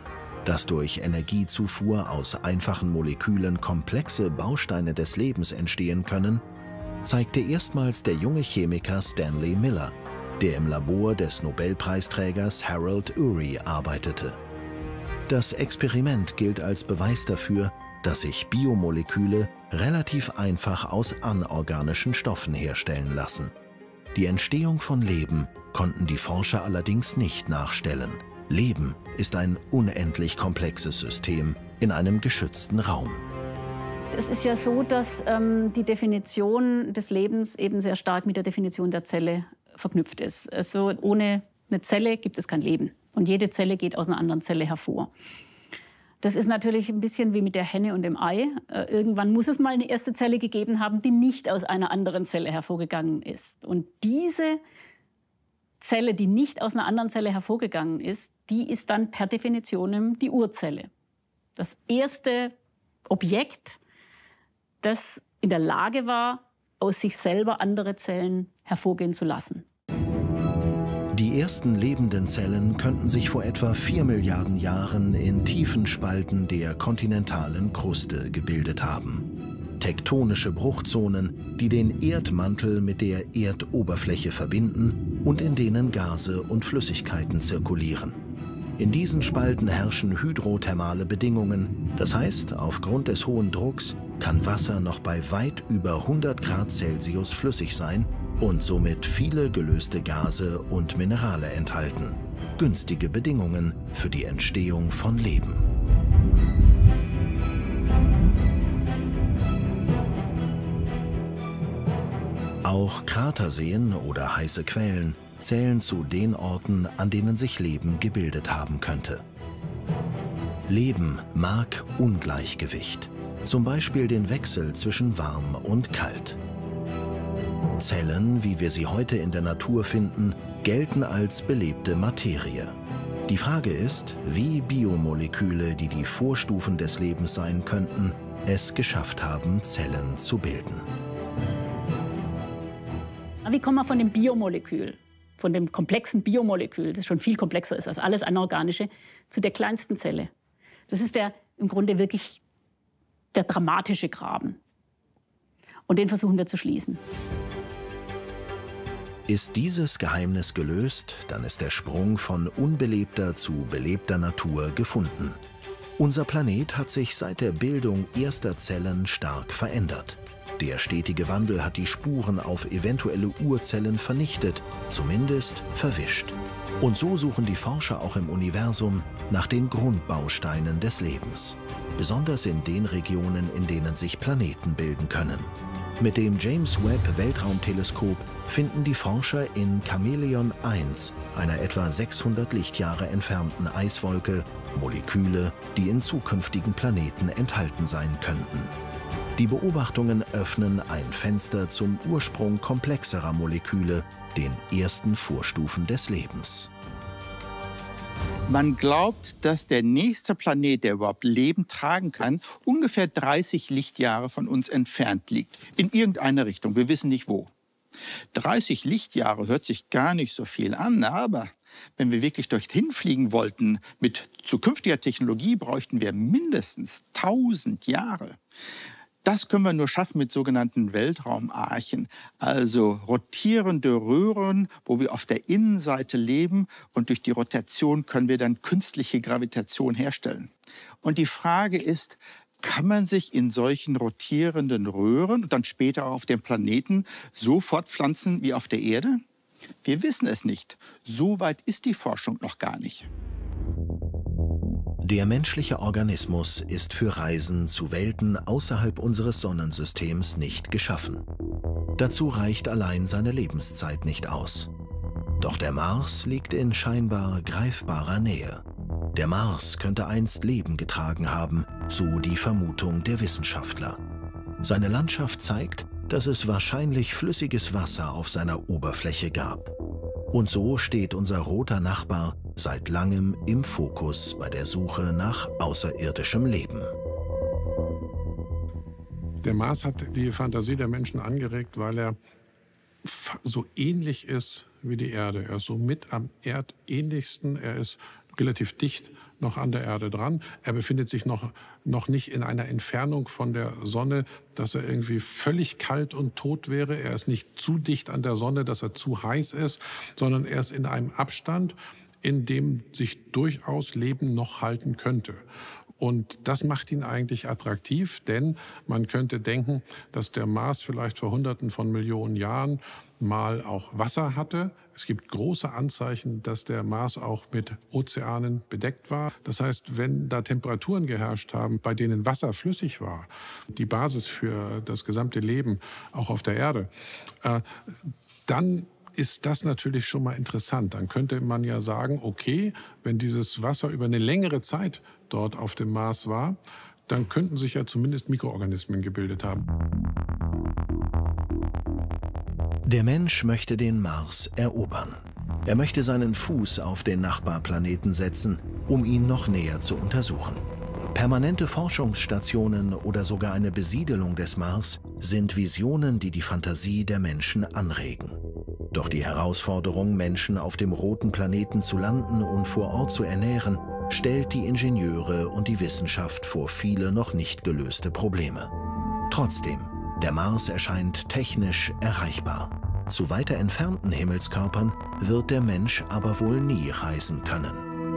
Dass durch Energiezufuhr aus einfachen Molekülen komplexe Bausteine des Lebens entstehen können, zeigte erstmals der junge Chemiker Stanley Miller, der im Labor des Nobelpreisträgers Harold Urey arbeitete. Das Experiment gilt als Beweis dafür, dass sich Biomoleküle relativ einfach aus anorganischen Stoffen herstellen lassen. Die Entstehung von Leben konnten die Forscher allerdings nicht nachstellen. Leben ist ein unendlich komplexes System in einem geschützten Raum. Es ist ja so, dass ähm, die Definition des Lebens eben sehr stark mit der Definition der Zelle verknüpft ist. Also ohne eine Zelle gibt es kein Leben. Und jede Zelle geht aus einer anderen Zelle hervor. Das ist natürlich ein bisschen wie mit der Henne und dem Ei. Äh, irgendwann muss es mal eine erste Zelle gegeben haben, die nicht aus einer anderen Zelle hervorgegangen ist. Und diese Zelle, die nicht aus einer anderen Zelle hervorgegangen ist, die ist dann per Definition die Urzelle. Das erste Objekt, das in der Lage war, aus sich selber andere Zellen hervorgehen zu lassen. Die ersten lebenden Zellen könnten sich vor etwa vier Milliarden Jahren in tiefen Spalten der kontinentalen Kruste gebildet haben. Tektonische Bruchzonen, die den Erdmantel mit der Erdoberfläche verbinden und in denen Gase und Flüssigkeiten zirkulieren. In diesen Spalten herrschen hydrothermale Bedingungen, das heißt, aufgrund des hohen Drucks kann Wasser noch bei weit über hundert Grad Celsius flüssig sein und somit viele gelöste Gase und Minerale enthalten. Günstige Bedingungen für die Entstehung von Leben. Auch Kraterseen oder heiße Quellen zählen zu den Orten, an denen sich Leben gebildet haben könnte. Leben mag Ungleichgewicht, zum Beispiel den Wechsel zwischen warm und kalt. Zellen, wie wir sie heute in der Natur finden, gelten als belebte Materie. Die Frage ist, wie Biomoleküle, die die Vorstufen des Lebens sein könnten, es geschafft haben, Zellen zu bilden. Wie kommen wir von dem Biomolekül, von dem komplexen Biomolekül, das schon viel komplexer ist als alles Anorganische, zu der kleinsten Zelle? Das ist der im Grunde wirklich der dramatische Graben. Und den versuchen wir zu schließen. Ist dieses Geheimnis gelöst, dann ist der Sprung von unbelebter zu belebter Natur gefunden. Unser Planet hat sich seit der Bildung erster Zellen stark verändert. Der stetige Wandel hat die Spuren auf eventuelle Urzellen vernichtet, zumindest verwischt. Und so suchen die Forscher auch im Universum nach den Grundbausteinen des Lebens. Besonders in den Regionen, in denen sich Planeten bilden können. Mit dem James Webb Weltraumteleskop finden die Forscher in Chamäleon eins, einer etwa sechshundert Lichtjahre entfernten Eiswolke, Moleküle, die in zukünftigen Planeten enthalten sein könnten. Die Beobachtungen öffnen ein Fenster zum Ursprung komplexerer Moleküle, den ersten Vorstufen des Lebens. Man glaubt, dass der nächste Planet, der überhaupt Leben tragen kann, ungefähr dreißig Lichtjahre von uns entfernt liegt. In irgendeine Richtung, wir wissen nicht wo. dreißig Lichtjahre hört sich gar nicht so viel an, aber wenn wir wirklich dorthin fliegen wollten, mit zukünftiger Technologie bräuchten wir mindestens tausend Jahre. Das können wir nur schaffen mit sogenannten Weltraumarchen, also rotierende Röhren, wo wir auf der Innenseite leben und durch die Rotation können wir dann künstliche Gravitation herstellen. Und die Frage ist, kann man sich in solchen rotierenden Röhren und dann später auch auf dem Planeten so fortpflanzen wie auf der Erde? Wir wissen es nicht. So weit ist die Forschung noch gar nicht. Der menschliche Organismus ist für Reisen zu Welten außerhalb unseres Sonnensystems nicht geschaffen. Dazu reicht allein seine Lebenszeit nicht aus. Doch der Mars liegt in scheinbar greifbarer Nähe. Der Mars könnte einst Leben getragen haben, so die Vermutung der Wissenschaftler. Seine Landschaft zeigt, dass es wahrscheinlich flüssiges Wasser auf seiner Oberfläche gab. Und so steht unser roter Nachbar seit langem im Fokus bei der Suche nach außerirdischem Leben. Der Mars hat die Fantasie der Menschen angeregt, weil er so ähnlich ist wie die Erde. Er ist so mit am erdähnlichsten. Er ist relativ dicht noch an der Erde dran. Er befindet sich noch, noch nicht in einer Entfernung von der Sonne, dass er irgendwie völlig kalt und tot wäre. Er ist nicht zu dicht an der Sonne, dass er zu heiß ist, sondern er ist in einem Abstand, in dem sich durchaus Leben noch halten könnte. Und das macht ihn eigentlich attraktiv, denn man könnte denken, dass der Mars vielleicht vor Hunderten von Millionen Jahren mal auch Wasser hatte. Es gibt große Anzeichen, dass der Mars auch mit Ozeanen bedeckt war. Das heißt, wenn da Temperaturen geherrscht haben, bei denen Wasser flüssig war, die Basis für das gesamte Leben auch auf der Erde, äh, dann ist das natürlich schon mal interessant. Dann könnte man ja sagen, okay, wenn dieses Wasser über eine längere Zeit dort auf dem Mars war, dann könnten sich ja zumindest Mikroorganismen gebildet haben. Der Mensch möchte den Mars erobern. Er möchte seinen Fuß auf den Nachbarplaneten setzen, um ihn noch näher zu untersuchen. Permanente Forschungsstationen oder sogar eine Besiedelung des Mars sind Visionen, die die Fantasie der Menschen anregen. Doch die Herausforderung, Menschen auf dem roten Planeten zu landen und vor Ort zu ernähren, stellt die Ingenieure und die Wissenschaft vor viele noch nicht gelöste Probleme. Trotzdem, der Mars erscheint technisch erreichbar. Zu weiter entfernten Himmelskörpern wird der Mensch aber wohl nie reisen können.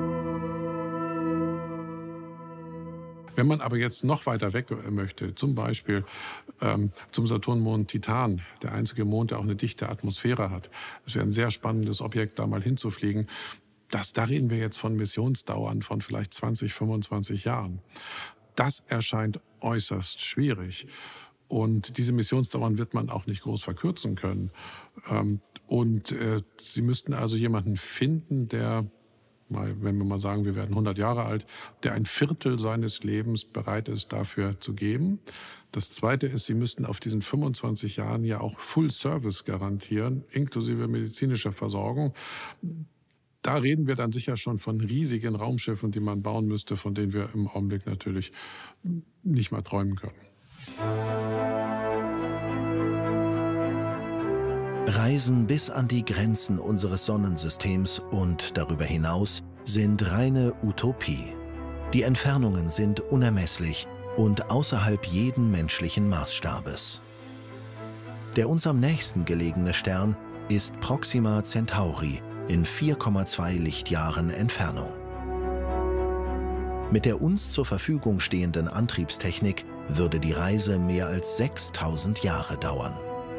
Wenn man aber jetzt noch weiter weg möchte, zum Beispiel ähm, zum Saturnmond Titan, der einzige Mond, der auch eine dichte Atmosphäre hat, das wäre ein sehr spannendes Objekt, da mal hinzufliegen. Das, da reden wir jetzt von Missionsdauern von vielleicht zwanzig, fünfundzwanzig Jahren. Das erscheint äußerst schwierig. Und diese Missionsdauern wird man auch nicht groß verkürzen können. Ähm, und äh, Sie müssten also jemanden finden, der, mal, wenn wir mal sagen, wir werden hundert Jahre alt, der ein Viertel seines Lebens bereit ist, dafür zu geben. Das Zweite ist, Sie müssten auf diesen fünfundzwanzig Jahren ja auch Full Service garantieren, inklusive medizinischer Versorgung. Da reden wir dann sicher schon von riesigen Raumschiffen, die man bauen müsste, von denen wir im Augenblick natürlich nicht mal träumen können. Reisen bis an die Grenzen unseres Sonnensystems und darüber hinaus sind reine Utopie. Die Entfernungen sind unermesslich und außerhalb jeden menschlichen Maßstabes. Der uns am nächsten gelegene Stern ist Proxima Centauri in vier Komma zwei Lichtjahren Entfernung. Mit der uns zur Verfügung stehenden Antriebstechnik würde die Reise mehr als sechstausend Jahre dauern.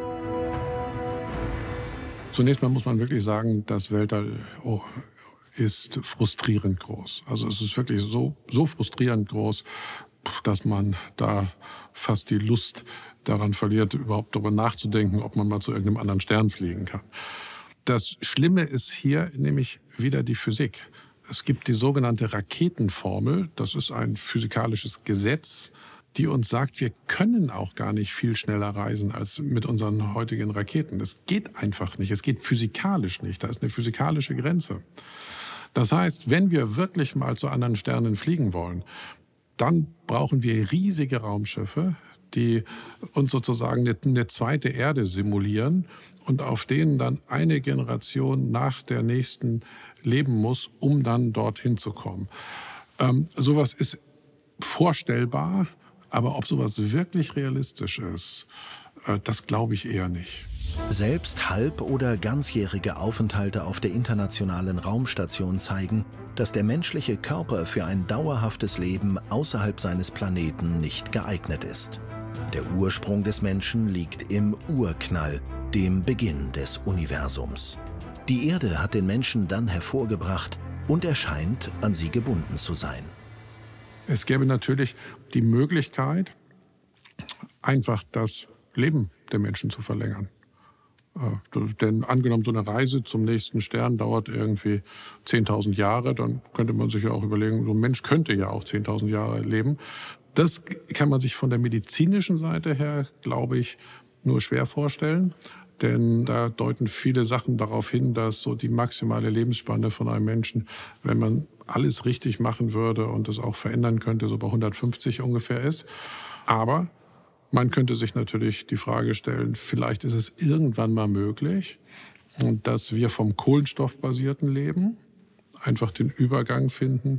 Zunächst mal muss man wirklich sagen, das Weltall oh, ist frustrierend groß. Also es ist wirklich so, so frustrierend groß, dass man da fast die Lust daran verliert, überhaupt darüber nachzudenken, ob man mal zu irgendeinem anderen Stern fliegen kann. Das Schlimme ist hier nämlich wieder die Physik. Es gibt die sogenannte Raketenformel, das ist ein physikalisches Gesetz, die uns sagt, wir können auch gar nicht viel schneller reisen als mit unseren heutigen Raketen. Das geht einfach nicht, es geht physikalisch nicht, da ist eine physikalische Grenze. Das heißt, wenn wir wirklich mal zu anderen Sternen fliegen wollen, dann brauchen wir riesige Raumschiffe, die uns sozusagen eine zweite Erde simulieren und auf denen dann eine Generation nach der nächsten leben muss, um dann dorthin zu kommen. Ähm, sowas ist vorstellbar, aber ob sowas wirklich realistisch ist, äh, das glaube ich eher nicht. Selbst halb- oder ganzjährige Aufenthalte auf der Internationalen Raumstation zeigen, dass der menschliche Körper für ein dauerhaftes Leben außerhalb seines Planeten nicht geeignet ist. Der Ursprung des Menschen liegt im Urknall, dem Beginn des Universums. Die Erde hat den Menschen dann hervorgebracht und er scheint an sie gebunden zu sein. Es gäbe natürlich die Möglichkeit, einfach das Leben der Menschen zu verlängern. Äh, denn angenommen, so eine Reise zum nächsten Stern dauert irgendwie zehntausend Jahre, dann könnte man sich ja auch überlegen, so ein Mensch könnte ja auch zehntausend Jahre leben. Das kann man sich von der medizinischen Seite her, glaube ich, nur schwer vorstellen. Denn da deuten viele Sachen darauf hin, dass so die maximale Lebensspanne von einem Menschen, wenn man alles richtig machen würde und es auch verändern könnte, so bei hundertfünfzig ungefähr ist. Aber man könnte sich natürlich die Frage stellen, vielleicht ist es irgendwann mal möglich, dass wir vom kohlenstoffbasierten Leben einfach den Übergang finden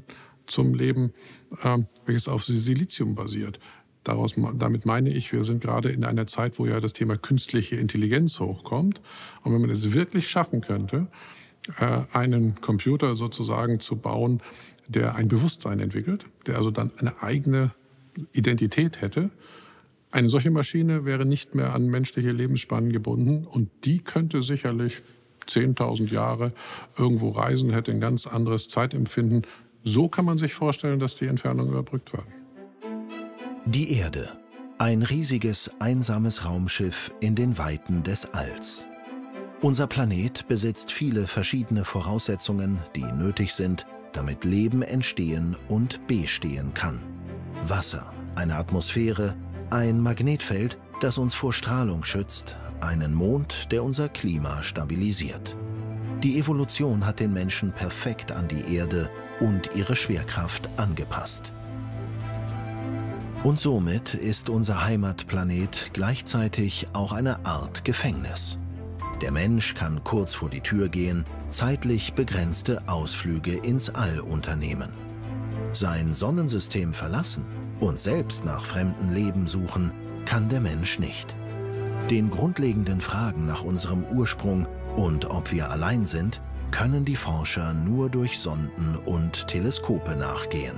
zum Leben, ähm, welches auf Silizium basiert. Daraus, damit meine ich, wir sind gerade in einer Zeit, wo ja das Thema künstliche Intelligenz hochkommt. Und wenn man es wirklich schaffen könnte, äh, einen Computer sozusagen zu bauen, der ein Bewusstsein entwickelt, der also dann eine eigene Identität hätte, eine solche Maschine wäre nicht mehr an menschliche Lebensspannen gebunden und die könnte sicherlich zehntausend Jahre irgendwo reisen, hätte ein ganz anderes Zeitempfinden. So kann man sich vorstellen, dass die Entfernungen überbrückt werden. Die Erde. Ein riesiges, einsames Raumschiff in den Weiten des Alls. Unser Planet besitzt viele verschiedene Voraussetzungen, die nötig sind, damit Leben entstehen und bestehen kann. Wasser, eine Atmosphäre, ein Magnetfeld, das uns vor Strahlung schützt, einen Mond, der unser Klima stabilisiert. Die Evolution hat den Menschen perfekt an die Erde und ihre Schwerkraft angepasst. Und somit ist unser Heimatplanet gleichzeitig auch eine Art Gefängnis. Der Mensch kann kurz vor die Tür gehen, zeitlich begrenzte Ausflüge ins All unternehmen. Sein Sonnensystem verlassen und selbst nach fremden Leben suchen, kann der Mensch nicht. Den grundlegenden Fragen nach unserem Ursprung und ob wir allein sind, können die Forscher nur durch Sonden und Teleskope nachgehen.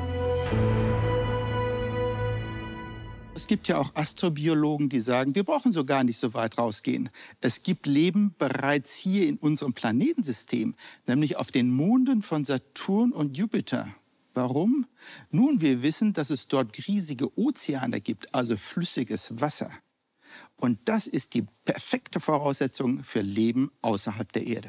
Es gibt ja auch Astrobiologen, die sagen, wir brauchen so gar nicht so weit rausgehen. Es gibt Leben bereits hier in unserem Planetensystem, nämlich auf den Monden von Saturn und Jupiter. Warum? Nun, wir wissen, dass es dort riesige Ozeane gibt, also flüssiges Wasser. Und das ist die perfekte Voraussetzung für Leben außerhalb der Erde.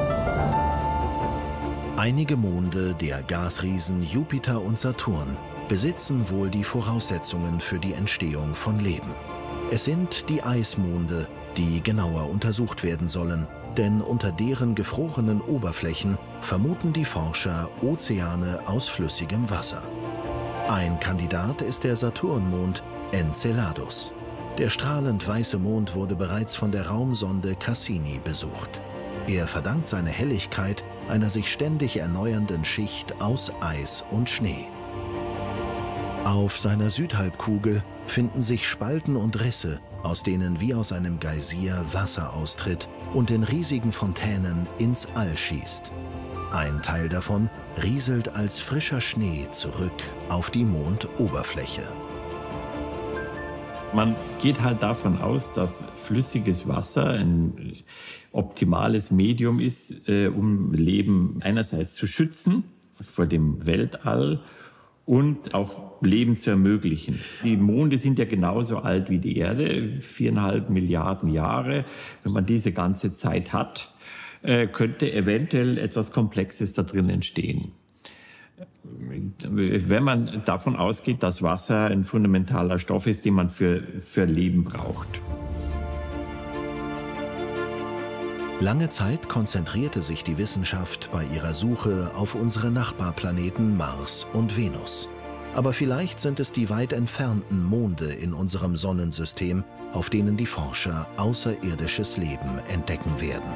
Einige Monde der Gasriesen Jupiter und Saturn besitzen wohl die Voraussetzungen für die Entstehung von Leben. Es sind die Eismonde, die genauer untersucht werden sollen, denn unter deren gefrorenen Oberflächen vermuten die Forscher Ozeane aus flüssigem Wasser. Ein Kandidat ist der Saturnmond Enceladus. Der strahlend weiße Mond wurde bereits von der Raumsonde Cassini besucht. Er verdankt seine Helligkeit einer sich ständig erneuernden Schicht aus Eis und Schnee. Auf seiner Südhalbkugel finden sich Spalten und Risse, aus denen wie aus einem Geysir Wasser austritt und in riesigen Fontänen ins All schießt. Ein Teil davon rieselt als frischer Schnee zurück auf die Mondoberfläche. Man geht halt davon aus, dass flüssiges Wasser ein optimales Medium ist, äh, um Leben einerseits zu schützen vor dem Weltall und auch Leben zu ermöglichen. Die Monde sind ja genauso alt wie die Erde, viereinhalb Milliarden Jahre. Wenn man diese ganze Zeit hat, äh, könnte eventuell etwas Komplexes da drin entstehen. Wenn man davon ausgeht, dass Wasser ein fundamentaler Stoff ist, den man für, für Leben braucht. Lange Zeit konzentrierte sich die Wissenschaft bei ihrer Suche auf unsere Nachbarplaneten Mars und Venus. Aber vielleicht sind es die weit entfernten Monde in unserem Sonnensystem, auf denen die Forscher außerirdisches Leben entdecken werden.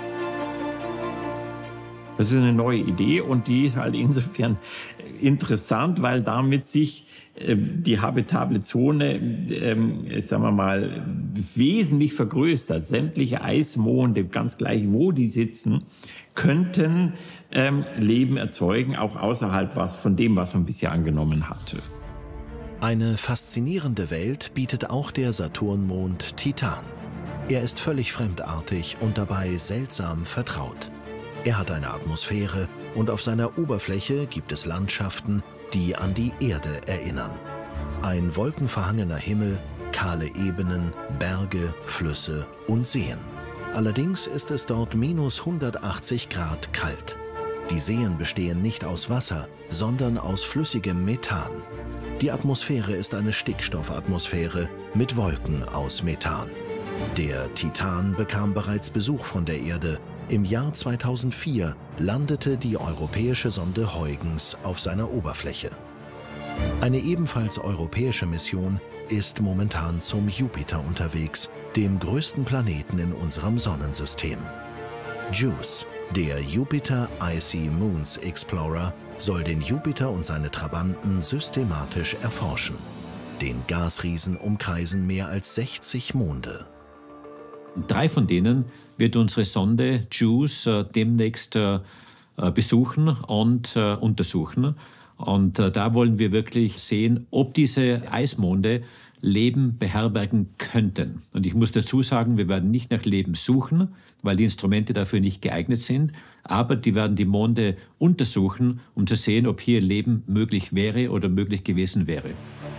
Das ist eine neue Idee und die ist halt insofern interessant, weil damit sich äh, die habitable Zone, äh, sagen wir mal, wesentlich vergrößert. Sämtliche Eismonde, ganz gleich wo die sitzen, könnten ähm, Leben erzeugen, auch außerhalb was von dem, was man bisher angenommen hatte. Eine faszinierende Welt bietet auch der Saturnmond Titan. Er ist völlig fremdartig und dabei seltsam vertraut. Er hat eine Atmosphäre und auf seiner Oberfläche gibt es Landschaften, die an die Erde erinnern. Ein wolkenverhangener Himmel, kahle Ebenen, Berge, Flüsse und Seen. Allerdings ist es dort minus hundertachtzig Grad kalt. Die Seen bestehen nicht aus Wasser, sondern aus flüssigem Methan. Die Atmosphäre ist eine Stickstoffatmosphäre mit Wolken aus Methan. Der Titan bekam bereits Besuch von der Erde. Im Jahr zweitausendvier landete die europäische Sonde Huygens auf seiner Oberfläche. Eine ebenfalls europäische Mission ist momentan zum Jupiter unterwegs, dem größten Planeten in unserem Sonnensystem. JUICE, der Jupiter Icy Moons Explorer, soll den Jupiter und seine Trabanten systematisch erforschen. Den Gasriesen umkreisen mehr als sechzig Monde. Drei von denen wird unsere Sonde JUICE äh, demnächst äh, besuchen und äh, untersuchen. Und äh, da wollen wir wirklich sehen, ob diese Eismonde Leben beherbergen könnten. Und ich muss dazu sagen, wir werden nicht nach Leben suchen, weil die Instrumente dafür nicht geeignet sind. Aber die werden die Monde untersuchen, um zu sehen, ob hier Leben möglich wäre oder möglich gewesen wäre.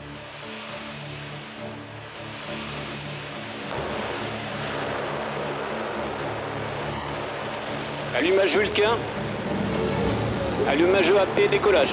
Allumage Vulcain. Allumage A P, décollage.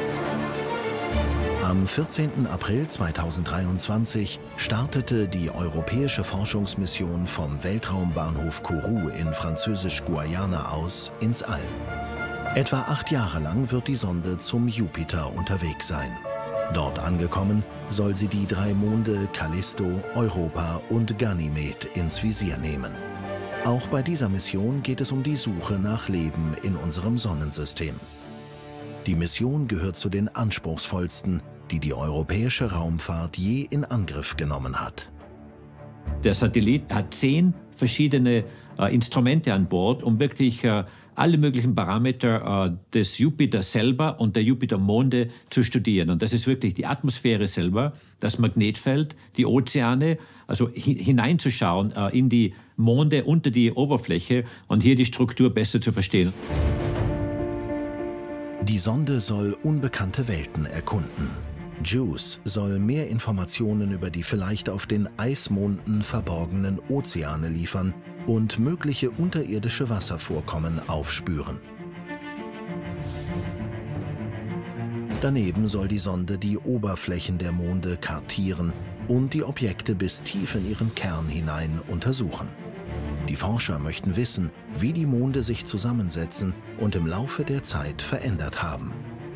Am vierzehnten April zweitausenddreiundzwanzig startete die europäische Forschungsmission vom Weltraumbahnhof Kourou in Französisch-Guayana aus ins All. Etwa acht Jahre lang wird die Sonde zum Jupiter unterwegs sein. Dort angekommen, soll sie die drei Monde Callisto, Europa und Ganymed ins Visier nehmen. Auch bei dieser Mission geht es um die Suche nach Leben in unserem Sonnensystem. Die Mission gehört zu den anspruchsvollsten, die die europäische Raumfahrt je in Angriff genommen hat. Der Satellit hat zehn verschiedene äh, Instrumente an Bord, um wirklich äh, alle möglichen Parameter äh, des Jupiter selber und der Jupitermonde zu studieren. Und das ist wirklich die Atmosphäre selber, das Magnetfeld, die Ozeane, also hi hineinzuschauen äh, in die Monde unter die Oberfläche und hier die Struktur besser zu verstehen. Die Sonde soll unbekannte Welten erkunden. JUICE soll mehr Informationen über die vielleicht auf den Eismonden verborgenen Ozeane liefern und mögliche unterirdische Wasservorkommen aufspüren. Daneben soll die Sonde die Oberflächen der Monde kartieren und die Objekte bis tief in ihren Kern hinein untersuchen. Die Forscher möchten wissen, wie die Monde sich zusammensetzen und im Laufe der Zeit verändert haben.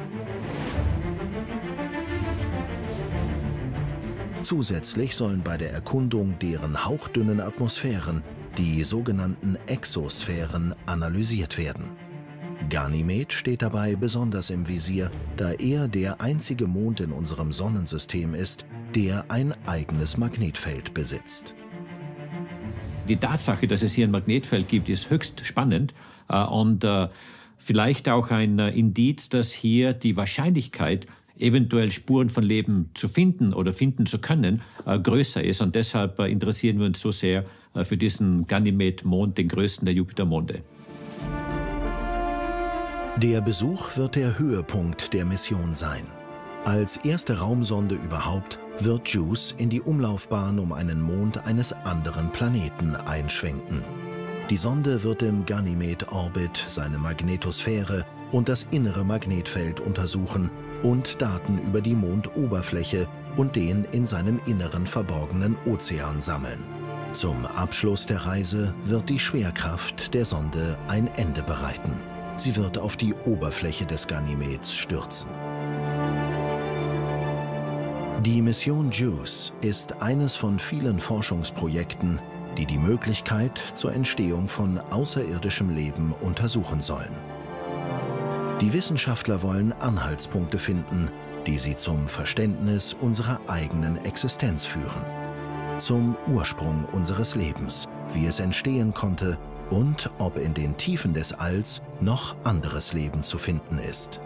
Zusätzlich sollen bei der Erkundung deren hauchdünnen Atmosphären, die sogenannten Exosphären, analysiert werden. Ganymed steht dabei besonders im Visier, da er der einzige Mond in unserem Sonnensystem ist, der ein eigenes Magnetfeld besitzt. Die Tatsache, dass es hier ein Magnetfeld gibt, ist höchst spannend äh, und äh, vielleicht auch ein äh, Indiz, dass hier die Wahrscheinlichkeit, eventuell Spuren von Leben zu finden oder finden zu können, äh, größer ist. Und deshalb äh, interessieren wir uns so sehr äh, für diesen Ganymed-Mond, den größten der Jupitermonde. Der Besuch wird der Höhepunkt der Mission sein. Als erste Raumsonde überhaupt wird JUICE in die Umlaufbahn um einen Mond eines anderen Planeten einschwenken. Die Sonde wird im Ganymed-Orbit seine Magnetosphäre und das innere Magnetfeld untersuchen und Daten über die Mondoberfläche und den in seinem Inneren verborgenen Ozean sammeln. Zum Abschluss der Reise wird die Schwerkraft der Sonde ein Ende bereiten. Sie wird auf die Oberfläche des Ganymeds stürzen. Die Mission JUICE ist eines von vielen Forschungsprojekten, die die Möglichkeit zur Entstehung von außerirdischem Leben untersuchen sollen. Die Wissenschaftler wollen Anhaltspunkte finden, die sie zum Verständnis unserer eigenen Existenz führen. Zum Ursprung unseres Lebens, wie es entstehen konnte und ob in den Tiefen des Alls noch anderes Leben zu finden ist.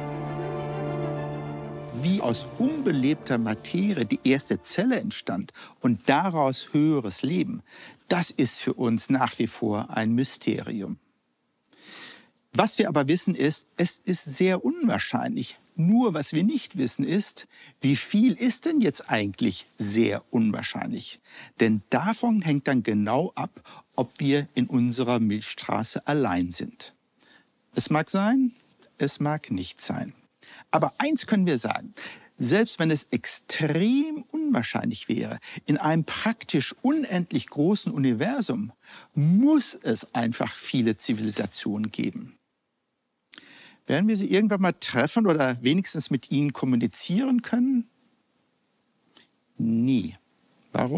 Wie aus unbelebter Materie die erste Zelle entstand und daraus höheres Leben, das ist für uns nach wie vor ein Mysterium. Was wir aber wissen ist, es ist sehr unwahrscheinlich. Nur was wir nicht wissen ist, wie viel ist denn jetzt eigentlich sehr unwahrscheinlich? Denn davon hängt dann genau ab, ob wir in unserer Milchstraße allein sind. Es mag sein, es mag nicht sein. Aber eins können wir sagen, selbst wenn es extrem unwahrscheinlich wäre, in einem praktisch unendlich großen Universum, muss es einfach viele Zivilisationen geben. Werden wir sie irgendwann mal treffen oder wenigstens mit ihnen kommunizieren können? Nie. Warum?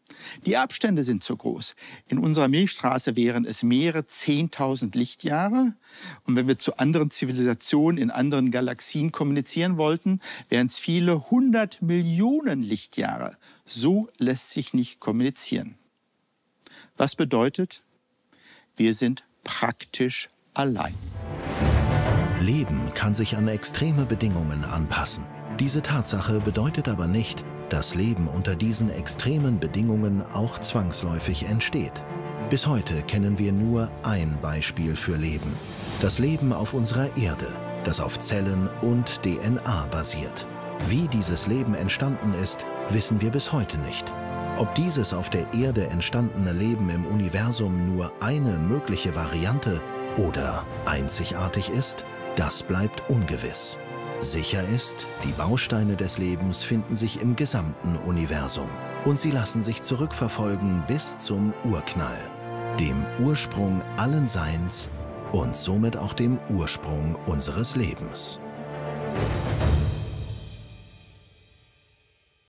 Die Abstände sind zu groß. In unserer Milchstraße wären es mehrere zehntausend Lichtjahre. Und wenn wir zu anderen Zivilisationen in anderen Galaxien kommunizieren wollten, wären es viele hundert Millionen Lichtjahre. So lässt sich nicht kommunizieren. Was bedeutet, wir sind praktisch allein. Leben kann sich an extreme Bedingungen anpassen. Diese Tatsache bedeutet aber nicht, dass Leben unter diesen extremen Bedingungen auch zwangsläufig entsteht. Bis heute kennen wir nur ein Beispiel für Leben. Das Leben auf unserer Erde, das auf Zellen und D N A basiert. Wie dieses Leben entstanden ist, wissen wir bis heute nicht. Ob dieses auf der Erde entstandene Leben im Universum nur eine mögliche Variante oder einzigartig ist, das bleibt ungewiss. Sicher ist, die Bausteine des Lebens finden sich im gesamten Universum. Und sie lassen sich zurückverfolgen bis zum Urknall, dem Ursprung allen Seins und somit auch dem Ursprung unseres Lebens.